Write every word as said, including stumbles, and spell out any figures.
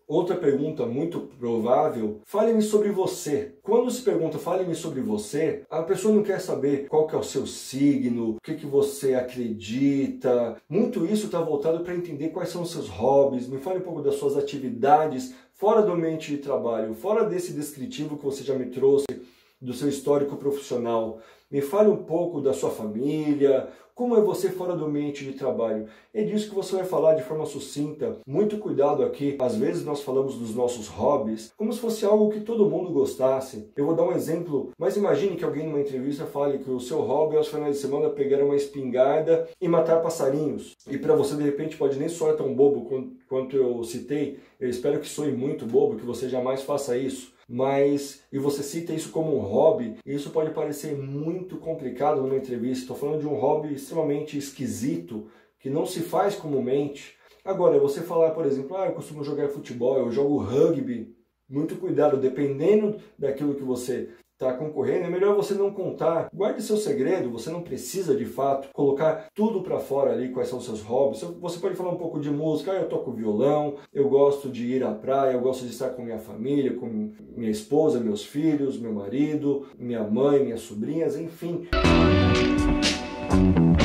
Outra pergunta muito provável, fale-me sobre você. Quando se pergunta fale-me sobre você, a pessoa não quer saber qual que é o seu signo, o que, que você acredita. Muito isso está voltado para entender quais são os seus hobbies. Me fale um pouco das suas atividades fora do ambiente de trabalho, fora desse descritivo que você já me trouxe, do seu histórico profissional. Me fale um pouco da sua família, como é você fora do ambiente de trabalho. É disso que você vai falar de forma sucinta. Muito cuidado aqui. Às vezes nós falamos dos nossos hobbies como se fosse algo que todo mundo gostasse. Eu vou dar um exemplo, mas imagine que alguém numa entrevista fale que o seu hobby aos finais de semana é pegar uma espingarda e matar passarinhos. E para você de repente pode nem soar tão bobo quanto eu citei. Eu espero que soe muito bobo, que você jamais faça isso. Mas, e você cita isso como um hobby, e isso pode parecer muito complicado numa entrevista. Estou falando de um hobby extremamente esquisito, que não se faz comumente. Agora, você falar, por exemplo, ah, eu costumo jogar futebol, eu jogo rugby. Muito cuidado, dependendo daquilo que você está concorrendo, é melhor você não contar. Guarde seu segredo, você não precisa de fato colocar tudo para fora ali, quais são os seus hobbies. Você pode falar um pouco de música, ah, eu toco violão, eu gosto de ir à praia, eu gosto de estar com minha família, com minha esposa, meus filhos, meu marido, minha mãe, minhas sobrinhas, enfim.